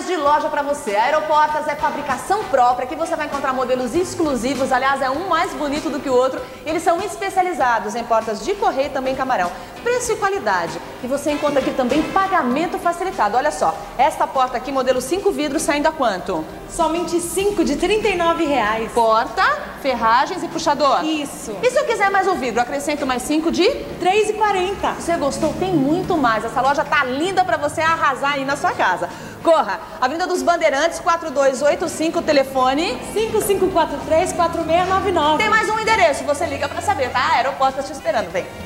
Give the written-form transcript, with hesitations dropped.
mais de loja para você. A Aeroportas é fabricação própria, aqui você vai encontrar modelos exclusivos, aliás, é um mais bonito do que o outro. Eles são especializados em portas de correio e também camarão. Preço e qualidade. E você encontra aqui também pagamento facilitado. Olha só, esta porta aqui, modelo 5 vidros, saindo a quanto? Somente 5 de R$ 39,00. Porta, ferragens e puxador. Isso. E se eu quiser mais um vidro, acrescento mais 5 de R$ 3,40. Você gostou? Tem muito mais. Essa loja tá linda para você arrasar aí na sua casa. Corra, Avenida dos Bandeirantes, 4285, telefone 5543-4699. Tem mais um endereço, você liga para saber, tá? A Aeroportas te esperando, vem.